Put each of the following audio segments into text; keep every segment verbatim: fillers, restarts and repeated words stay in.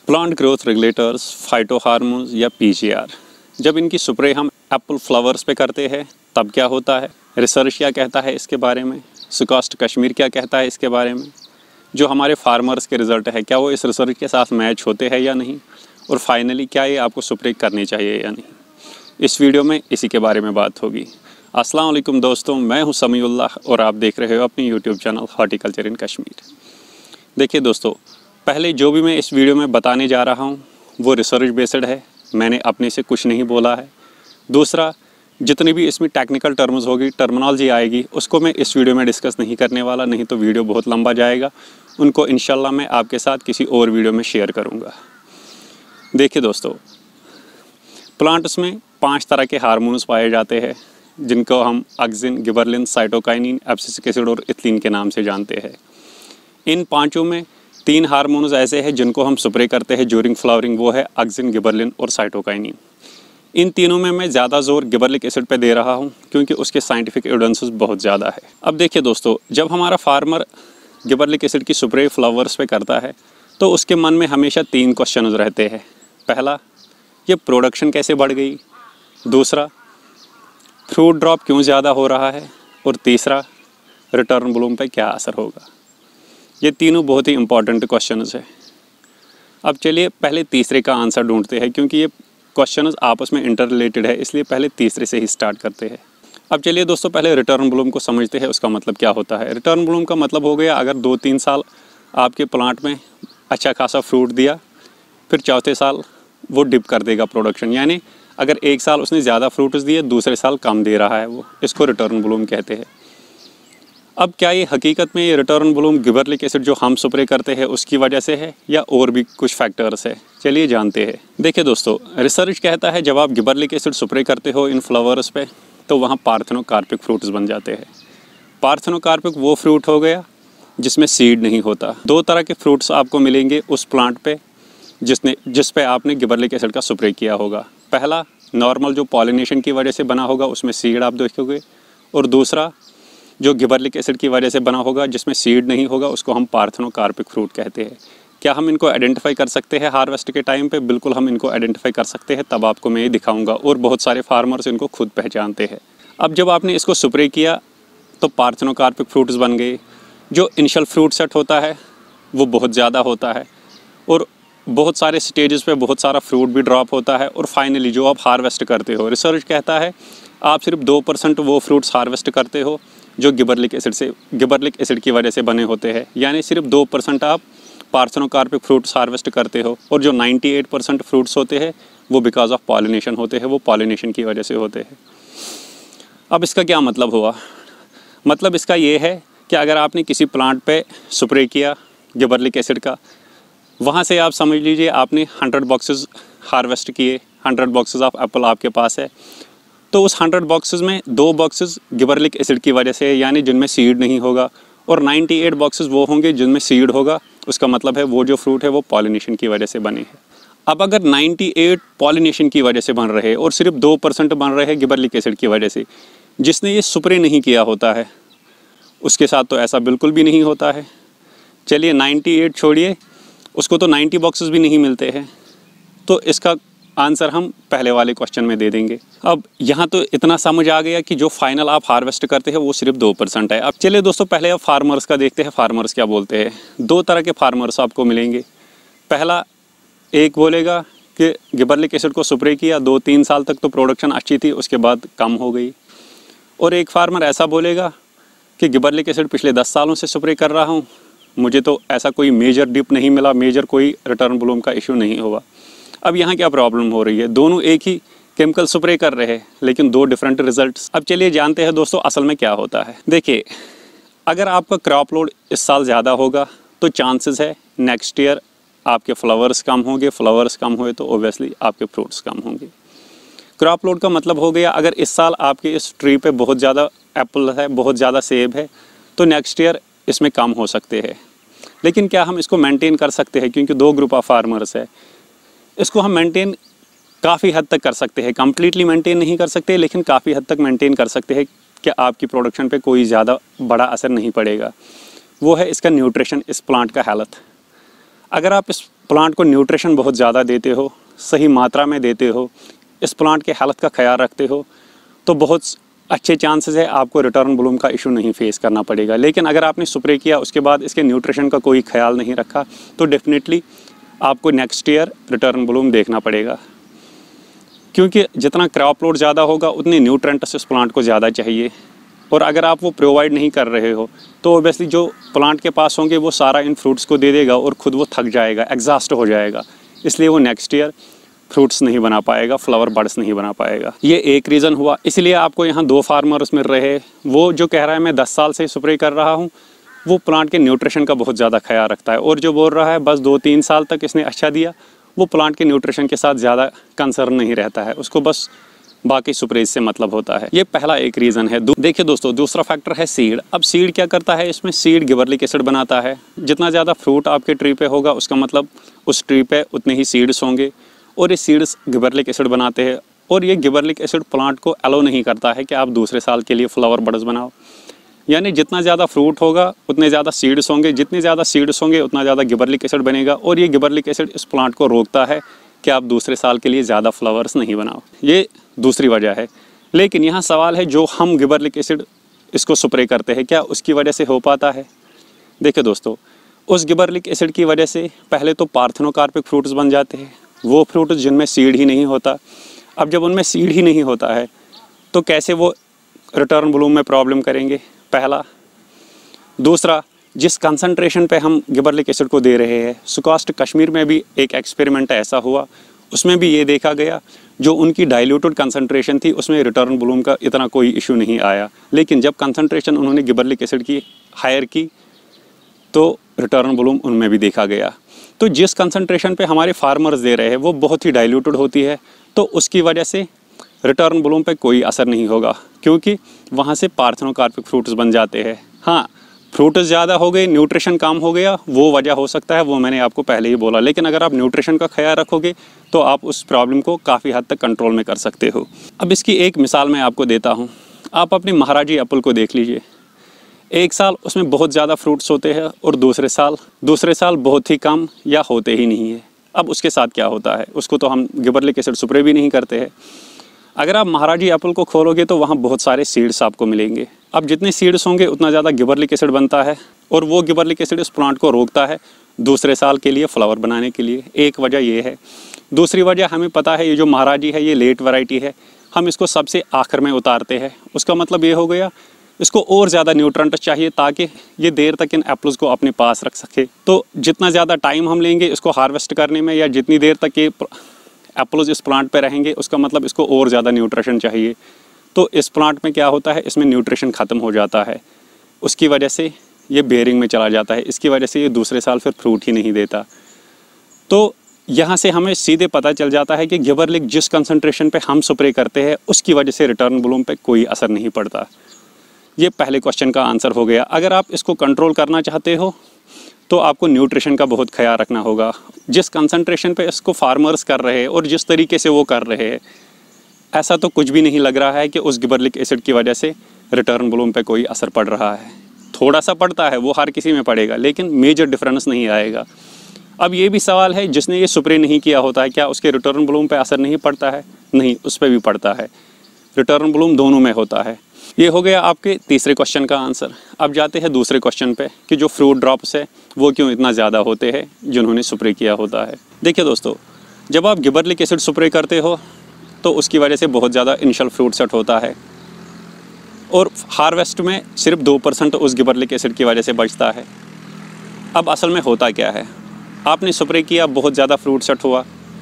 Plant growth regulators, phyto hormones या PGR, जब इनकी स्प्रे हम एप्पल फ्लावर्स पे करते हैं तब क्या होता है, रिसर्च क्या कहता है इसके बारे में, सुकास्ट कश्मीर क्या कहता है इसके बारे में, जो हमारे फार्मर्स के रिज़ल्ट है क्या वो इस रिसर्च के साथ मैच होते हैं या नहीं, और फाइनली क्या ये आपको स्प्रे करनी चाहिए या नहीं। इस वीडियो में इसी के बारे में बात होगी। अस्सलाम वालेकुम दोस्तों, मैं हूं समीउल्लाह और आप देख रहे हो अपनी YouTube channel horticulture in Kashmir. देखिए दोस्तों, पहले जो भी मैं इस वीडियो में बताने जा रहा हूं वो रिसर्च बेस्ड है, मैंने अपने से कुछ नहीं बोला है। दूसरा, जितनी भी इसमें टेक्निकल टर्म्स होगी, टर्मिनोलॉजी आएगी, उसको मैं इस वीडियो में डिस्कस नहीं करने वाला, नहीं तो वीडियो बहुत लंबा जाएगा। उनको इंशाल्लाह मैं आपके साथ किसी और वीडियो में शेयर करूँगा। देखिए दोस्तों, प्लांट्स में पाँच तरह के हार्मोन्स पाए जाते हैं जिनको हम auxin, gibberellin, cytokinin, abscisic acid और इथिलीन के नाम से जानते हैं। इन पांचों में तीन हार्मोन्स ऐसे हैं जिनको हम स्प्रे करते हैं ड्यूरिंग फ्लावरिंग, वो है ऑक्सिन, गिबरलिन और साइटोकाइनिन। इन तीनों में मैं ज़्यादा जोर गिबरलिक एसिड पे दे रहा हूँ क्योंकि उसके साइंटिफिक एविडेंसेस बहुत ज़्यादा है। अब देखिए दोस्तों, जब हमारा फार्मर गिबरलिक एसिड की स्प्रे फ्लावर्स पे करता है तो उसके मन में हमेशा तीन क्वेश्चन रहते हैं। पहला, ये प्रोडक्शन कैसे बढ़ गई, दूसरा, फ्रूट ड्रॉप क्यों ज़्यादा हो रहा है, और तीसरा, रिटर्न ब्लूम पे क्या असर होगा। ये तीनों बहुत ही इंपॉर्टेंट क्वेश्चंस है। अब चलिए पहले तीसरे का आंसर ढूंढते हैं क्योंकि ये क्वेश्चंस आपस में इंटर रिलेटेड है, इसलिए पहले तीसरे से ही स्टार्ट करते हैं। अब चलिए दोस्तों, पहले रिटर्न ब्लूम को समझते हैं, उसका मतलब क्या होता है। रिटर्न ब्लूम का मतलब हो गया, अगर दो तीन साल आपके प्लांट में अच्छा खासा फ्रूट दिया, फिर चौथे साल वो डिप कर देगा प्रोडक्शन, यानी अगर एक साल उसने ज़्यादा फ्रूट्स दिए, दूसरे साल कम दे रहा है, वो इसको रिटर्न ब्लूम कहते हैं। अब क्या ये हकीकत में ये रिटर्न ब्लूम गिबरलिक एसिड जो हम स्प्रे करते हैं उसकी वजह से है या और भी कुछ फैक्टर्स है, चलिए जानते हैं। देखिए दोस्तों, रिसर्च कहता है जब आप गिबरलिक एसिड स्प्रे करते हो इन फ्लावर्स पे तो वहाँ पार्थेनोकार्पिक फ्रूट्स बन जाते हैं। पार्थेनोकार्पिक वो फ्रूट हो गया जिसमें सीड नहीं होता। दो तरह के फ्रूट्स आपको मिलेंगे उस प्लांट पे जिसने जिस पे आपने गिबरलिक एसिड का स्प्रे किया होगा। पहला, नॉर्मल जो पॉलिनेशन की वजह से बना होगा उसमें सीड आप देखोगे, और दूसरा जो गिबरलिक एसिड की वजह से बना होगा जिसमें सीड नहीं होगा, उसको हम पार्थेनोकार्पिक फ्रूट कहते हैं। क्या हम इनको आइडेंटिफाई कर सकते हैं हार्वेस्ट के टाइम पे? बिल्कुल हम इनको आइडेंटिफाई कर सकते हैं, तब आपको मैं ये दिखाऊंगा, और बहुत सारे फार्मर्स इनको खुद पहचानते हैं। अब जब आपने इसको स्प्रे किया तो पार्थेनोकार्पिक फ्रूट्स बन गए। जो इनिशियल फ्रूट सेट होता है वो बहुत ज़्यादा होता है और बहुत सारे स्टेजेस पे बहुत सारा फ्रूट भी ड्रॉप होता है, और फाइनली जो आप हार्वेस्ट करते हो, रिसर्च कहता है आप सिर्फ दो परसेंट वो फ्रूट्स हार्वेस्ट करते हो जो गिबरलिक एसिड से गिबरलिक एसिड की वजह से बने होते हैं, यानी सिर्फ दो परसेंट आप पार्थेनोकार्पिक फ्रूट्स हार्वेस्ट करते हो, और जो अट्ठानवे परसेंट फ्रूट्स होते हैं वो बिकॉज ऑफ पॉलिनेशन होते हैं, वो पॉलिनेशन की वजह से होते हैं। अब इसका क्या मतलब हुआ? मतलब इसका ये है कि अगर आपने किसी प्लांट पे स्प्रे किया गिबरलिक एसिड का, वहाँ से आप समझ लीजिए आपने हंड्रेड बॉक्सेस हार्वेस्ट किए, हंड्रेड बॉक्सेस ऑफ एप्पल आपके पास है, तो उस हंड्रेड बॉक्सेस में दो बॉक्सेस गिबरलिक एसिड की वजह से, यानी जिनमें सीड नहीं होगा, और अट्ठानवे बॉक्सेस वो होंगे जिनमें सीड होगा। उसका मतलब है वो जो फ्रूट है वो पॉलिनेशन की वजह से बने हैं। अब अगर अट्ठानवे पॉलिनेशन की वजह से बन रहे हैं और सिर्फ दो परसेंट बन रहे हैं गिबरलिक एसिड की वजह से, जिसने ये स्प्रे नहीं किया होता है उसके साथ तो ऐसा बिल्कुल भी नहीं होता है। चलिए अट्ठानवे छोड़िए, उसको तो नब्बे बॉक्सेस भी नहीं मिलते हैं, तो इसका आंसर हम पहले वाले क्वेश्चन में दे देंगे। अब यहाँ तो इतना समझ आ गया कि जो फाइनल आप हार्वेस्ट करते हैं वो सिर्फ दो परसेंट है। अब चलिए दोस्तों, पहले अब फार्मर्स का देखते हैं, फार्मर्स क्या बोलते हैं। दो तरह के फार्मर्स आपको मिलेंगे। पहला, एक बोलेगा कि गिबरलिक एसिड को स्प्रे किया, दो तीन साल तक तो प्रोडक्शन अच्छी थी, उसके बाद कम हो गई। और एक फार्मर ऐसा बोलेगा कि गिबरलिक एसिड पिछले दस सालों से स्प्रे कर रहा हूँ, मुझे तो ऐसा कोई मेजर डिप नहीं मिला, मेजर कोई रिटर्न ब्लूम का इशू नहीं हुआ। अब यहाँ क्या प्रॉब्लम हो रही है? दोनों एक ही केमिकल स्प्रे कर रहे हैं लेकिन दो डिफरेंट रिजल्ट्स। अब चलिए जानते हैं दोस्तों असल में क्या होता है। देखिए, अगर आपका क्रॉप लोड इस साल ज़्यादा होगा तो चांसेस है नेक्स्ट ईयर आपके फ्लावर्स कम होंगे, फ्लावर्स कम हुए तो ओबियसली आपके फ्रूट्स कम होंगे। क्रॉप लोड का मतलब हो गया, अगर इस साल आपके इस ट्री पे बहुत ज़्यादा एप्पल है, बहुत ज़्यादा सेब है, तो नेक्स्ट ईयर इसमें कम हो सकते हैं। लेकिन क्या हम इसको मेंटेन कर सकते हैं? क्योंकि दो ग्रुप ऑफ फार्मर्स है, इसको हम मेंटेन काफ़ी हद तक कर सकते हैं। कम्प्लीटली मेंटेन नहीं कर सकते लेकिन काफ़ी हद तक मेंटेन कर सकते हैं कि आपकी प्रोडक्शन पे कोई ज़्यादा बड़ा असर नहीं पड़ेगा। वो है इसका न्यूट्रिशन, इस प्लांट का हेल्थ। अगर आप इस प्लांट को न्यूट्रिशन बहुत ज़्यादा देते हो, सही मात्रा में देते हो, इस प्लांट के हेल्थ का ख्याल रखते हो, तो बहुत अच्छे चांसेस है आपको रिटर्न ब्लूम का इशू नहीं फेस करना पड़ेगा। लेकिन अगर आपने स्प्रे किया उसके बाद इसके न्यूट्रिशन का कोई ख्याल नहीं रखा तो डेफिनेटली आपको नेक्स्ट ईयर रिटर्न ब्लूम देखना पड़ेगा, क्योंकि जितना क्रॉप लोड ज़्यादा होगा उतने न्यूट्रेंट्स इस प्लांट को ज़्यादा चाहिए, और अगर आप वो प्रोवाइड नहीं कर रहे हो तो ओबियसली जो प्लांट के पास होंगे वो सारा इन फ्रूट्स को दे देगा और ख़ुद वो थक जाएगा, एग्जॉस्ट हो जाएगा, इसलिए वो नेक्स्ट ईयर फ्रूट्स नहीं बना पाएगा, फ्लावर बड्स नहीं बना पाएगा। ये एक रीज़न हुआ। इसलिए आपको यहाँ दो फार्मर्स मिल रहे हैं, वो जो कह रहा है मैं दस साल से स्प्रे कर रहा हूँ, वो प्लांट के न्यूट्रिशन का बहुत ज़्यादा ख्याल रखता है, और जो बोल रहा है बस दो तीन साल तक इसने अच्छा दिया, वो प्लांट के न्यूट्रिशन के साथ ज़्यादा कंसर्न नहीं रहता है, उसको बस बाकी स्प्रेज से मतलब होता है। ये पहला एक रीज़न है। देखिए दोस्तों, दूसरा फैक्टर है सीड। अब सीड क्या करता है, इसमें सीड गिबरलिक एसिड बनाता है। जितना ज़्यादा फ्रूट आपके ट्री पे होगा उसका मतलब उस ट्री पे उतने ही सीड्स होंगे, और ये सीड्स गिबरलिक एसिड बनाते हैं, और ये गिबरलिक एसिड प्लांट को अलो नहीं करता है कि आप दूसरे साल के लिए फ्लावर बड्स बनाओ। यानी जितना ज़्यादा फ्रूट होगा उतने ज़्यादा सीड्स होंगे, जितने ज़्यादा सीड्स होंगे उतना ज़्यादा गिबरलिक एसिड बनेगा, और ये गिबरलिक एसिड इस प्लांट को रोकता है कि आप दूसरे साल के लिए ज़्यादा फ्लावर्स नहीं बनाओ। ये दूसरी वजह है। लेकिन यहाँ सवाल है, जो हम गिबरलिक एसिड इसको स्प्रे करते हैं क्या उसकी वजह से हो पाता है? देखिए दोस्तों, उस गिबरलिक एसिड की वजह से पहले तो पार्थेनोकार्पिक फ्रूट्स बन जाते हैं, वो फ्रूट जिनमें सीड ही नहीं होता। अब जब उनमें सीड ही नहीं होता है तो कैसे वो रिटर्न ब्लूम में प्रॉब्लम करेंगे, पहला। दूसरा, जिस कंसंट्रेशन पे हम गिबरलिक एसिड को दे रहे हैं, सुकास्ट कश्मीर में भी एक एक्सपेरिमेंट ऐसा हुआ, उसमें भी ये देखा गया जो उनकी डाइल्यूटेड कंसंट्रेशन थी उसमें रिटर्न ब्लूम का इतना कोई इशू नहीं आया। लेकिन जब कंसंट्रेशन उन्होंने गिबरलिक एसिड की हायर की तो रिटर्न ब्लूम उनमें भी देखा गया। तो जिस कंसंट्रेशन पे हमारे फार्मर्स दे रहे हैं वो बहुत ही डाइल्यूटेड होती है, तो उसकी वजह से रिटर्न ब्लूम पे कोई असर नहीं होगा, क्योंकि वहाँ से पार्थेनोकार्पिक फ्रूट्स बन जाते हैं। हाँ, फ्रूट्स ज़्यादा हो गए, न्यूट्रिशन कम हो गया, वो वजह हो सकता है, वो मैंने आपको पहले ही बोला। लेकिन अगर आप न्यूट्रिशन का ख्याल रखोगे तो आप उस प्रॉब्लम को काफ़ी हद तक कंट्रोल में कर सकते हो। अब इसकी एक मिसाल मैं आपको देता हूँ। आप अपने महाराजी एप्पल को देख लीजिए, एक साल उसमें बहुत ज़्यादा फ्रूट्स होते हैं और दूसरे साल दूसरे साल बहुत ही कम या होते ही नहीं है। अब उसके साथ क्या होता है, उसको तो हम गिबरलिक एसिड स्प्रे भी नहीं करते हैं। अगर आप महाराजी एप्पल को खोलोगे तो वहाँ बहुत सारे सीड्स आपको मिलेंगे। अब जितने सीड्स होंगे उतना ज़्यादा गिबरलिक एसिड बनता है, और वो गिबरलिक एसिड इस प्लांट को रोकता है दूसरे साल के लिए फ्लावर बनाने के लिए। एक वजह ये है। दूसरी वजह, हमें पता है ये जो महाराजी है ये लेट वैरायटी है, हम इसको सबसे आखिर में उतारते हैं। उसका मतलब ये हो गया इसको और ज़्यादा न्यूट्रेंट चाहिए ताकि ये देर तक इन एप्पल्स को अपने पास रख सके। तो जितना ज़्यादा टाइम हम लेंगे इसको हार्वेस्ट करने में, या जितनी देर तक ये एप्पल्स इस प्लांट पे रहेंगे, उसका मतलब इसको और ज़्यादा न्यूट्रिशन चाहिए। तो इस प्लांट में क्या होता है, इसमें न्यूट्रिशन ख़त्म हो जाता है, उसकी वजह से ये बेयरिंग में चला जाता है, इसकी वजह से ये दूसरे साल फिर फ्रूट ही नहीं देता। तो यहाँ से हमें सीधे पता चल जाता है कि गिबरलिक जिस कंसंट्रेशन पे हम स्प्रे करते हैं उसकी वजह से रिटर्न ब्लूम पे कोई असर नहीं पड़ता। ये पहले क्वेश्चन का आंसर हो गया। अगर आप इसको कंट्रोल करना चाहते हो तो आपको न्यूट्रिशन का बहुत ख्याल रखना होगा। जिस कंसंट्रेशन पे इसको फार्मर्स कर रहे हैं और जिस तरीके से वो कर रहे हैं, ऐसा तो कुछ भी नहीं लग रहा है कि उस गिबरलिक एसिड की वजह से रिटर्न ब्लूम पे कोई असर पड़ रहा है। थोड़ा सा पड़ता है, वो हर किसी में पड़ेगा, लेकिन मेजर डिफरेंस नहीं आएगा। अब ये भी सवाल है, जिसने ये स्प्रे नहीं किया होता है क्या उसके रिटर्न ब्लूम पे असर नहीं पड़ता है? नहीं, उस पर भी पड़ता है। रिटर्न ब्लूम दोनों में होता है। ये हो गया आपके तीसरे क्वेश्चन का आंसर। अब जाते हैं दूसरे क्वेश्चन पे कि जो फ्रूट ड्रॉप्स है वो क्यों इतना ज़्यादा होते हैं जिन्होंने स्प्रे किया होता है। देखिए दोस्तों, जब आप गिबरलिक एसिड स्प्रे करते हो तो उसकी वजह से बहुत ज़्यादा इनिशियल फ्रूट सेट होता है, और हार्वेस्ट में सिर्फ दो परसेंट उस गिबरलिक एसिड की वजह से बचता है। अब असल में होता क्या है, आपने स्प्रे किया, बहुत ज़्यादा फ्रूट सेट हुआ,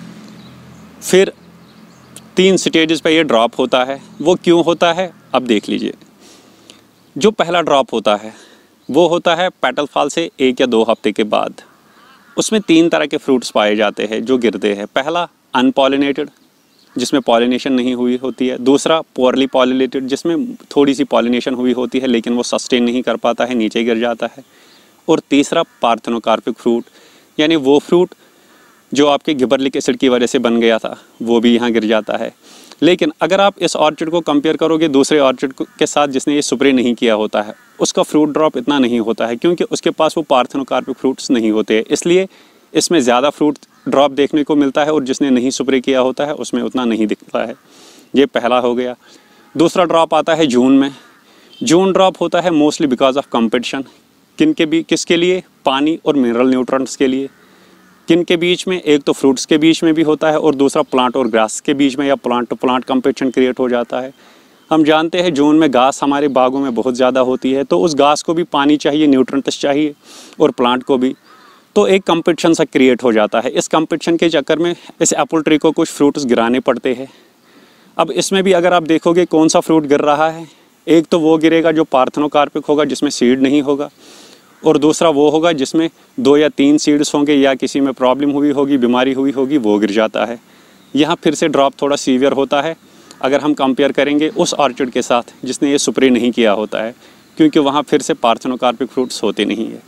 फिर तीन स्टेजेस पे ये ड्रॉप होता है। वो क्यों होता है अब देख लीजिए। जो पहला ड्रॉप होता है वो होता है पेटल फॉल से एक या दो हफ्ते के बाद। उसमें तीन तरह के फ्रूट्स पाए जाते हैं जो गिरते हैं। पहला अनपॉलिनेटेड, जिसमें पॉलिनेशन नहीं हुई होती है। दूसरा पोअरली पॉलिनेटेड, जिसमें थोड़ी सी पॉलिनेशन हुई होती है लेकिन वो सस्टेन नहीं कर पाता है, नीचे गिर जाता है। और तीसरा पार्थेनोकार्पिक फ्रूट, यानी वो फ्रूट जो आपके गिबरलिक एसिड की वजह से बन गया था, वो भी यहाँ गिर जाता है। लेकिन अगर आप इस ऑर्चिड को कंपेयर करोगे दूसरे ऑर्चिड के साथ जिसने ये स्प्रे नहीं किया होता है, उसका फ्रूट ड्रॉप इतना नहीं होता है, क्योंकि उसके पास वो पार्थेनोकार्पिक फ्रूट्स नहीं होते। इसलिए इसमें ज़्यादा फ्रूट ड्रॉप देखने को मिलता है और जिसने नहीं स्प्रे किया होता है उसमें उतना नहीं दिखता है। ये पहला हो गया। दूसरा ड्रॉप आता है जून में। जून ड्रॉप होता है मोस्टली बिकॉज ऑफ कंपटीशन। किन के भी किसके लिए? पानी और मिनरल न्यूट्रंट्स के लिए। किन के बीच में? एक तो फ्रूट्स के बीच में भी होता है और दूसरा प्लांट और ग्रास के बीच में या plant to plant competition create हो जाता है। हम जानते हैं जून में घास हमारे बागों में बहुत ज़्यादा होती है, तो उस घास को भी पानी चाहिए, न्यूट्रंट्स चाहिए, और प्लांट को भी। तो एक कंपटीशन सा क्रिएट हो जाता है। इस कंपटीशन के चक्कर में इस एप्पल ट्री को कुछ फ्रूट्स गिराने पड़ते हैं। अब इसमें भी अगर आप देखोगे कौन सा फ्रूट गिर रहा है, एक तो वो गिरेगा जो पार्थेनोकार्पिक होगा, जिसमें सीड नहीं होगा, और दूसरा वो होगा जिसमें दो या तीन सीड्स होंगे या किसी में प्रॉब्लम हुई होगी, बीमारी हुई होगी, वो गिर जाता है। यहाँ फिर से ड्रॉप थोड़ा सीवियर होता है अगर हम कंपेयर करेंगे उस ऑर्चिड के साथ जिसने ये स्प्रे नहीं किया होता है, क्योंकि वहाँ फिर से पार्थेनोकार्पिक फ्रूट्स होते नहीं है।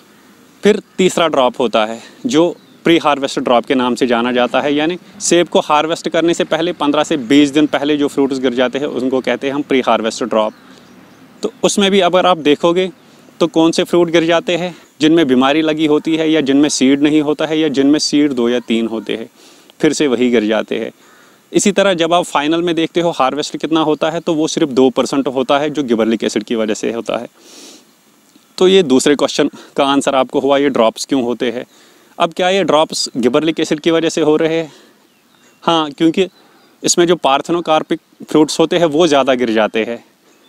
फिर तीसरा ड्रॉप होता है जो प्री हार्वेस्ट ड्रॉप के नाम से जाना जाता है, यानी सेब को हार्वेस्ट करने से पहले पंद्रह से बीस दिन पहले जो फ्रूट्स गिर जाते हैं उनको कहते हैं हम प्री हार्वेस्ट ड्रॉप। तो उसमें भी अगर आप देखोगे तो कौन से फ्रूट गिर जाते हैं? जिनमें बीमारी लगी होती है या जिनमें सीड नहीं होता है या जिनमें सीड दो या तीन होते हैं, फिर से वही गिर जाते हैं। इसी तरह जब आप फाइनल में देखते हो हार्वेस्ट कितना होता है, तो वो सिर्फ दो परसेंट होता है जो गिबरेलिक एसिड की वजह से होता है। तो ये दूसरे क्वेश्चन का आंसर आपको हुआ, ये ड्रॉप्स क्यों होते हैं। अब क्या ये ड्रॉप्स गिबरेलिक एसिड की वजह से हो रहे हैं? हाँ, क्योंकि इसमें जो पार्थेनोकार्पिक फ्रूट्स होते हैं वो ज़्यादा गिर जाते हैं।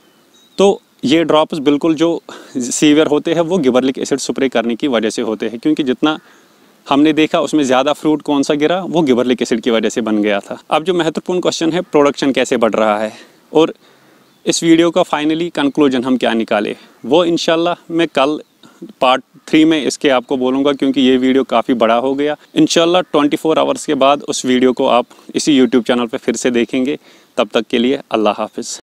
तो ये ड्रॉप्स बिल्कुल जो सीवियर होते हैं वो गिबरेलिक एसिड स्प्रे करने की वजह से होते हैं, क्योंकि जितना हमने देखा उसमें ज़्यादा फ्रूट कौन सा गिरा, वो गिबरेलिक एसिड की वजह से बन गया था। अब जो महत्वपूर्ण क्वेश्चन है, प्रोडक्शन कैसे बढ़ रहा है, और इस वीडियो का फाइनली कंक्लूजन हम क्या निकाले, वो इंशाल्लाह मैं कल पार्ट थ्री में इसके आपको बोलूँगा, क्योंकि ये वीडियो काफ़ी बड़ा हो गया। इंशाल्लाह चौबीस आवर्स के बाद उस वीडियो को आप इसी यूट्यूब चैनल पर फिर से देखेंगे। तब तक के लिए अल्लाह हाफिज़।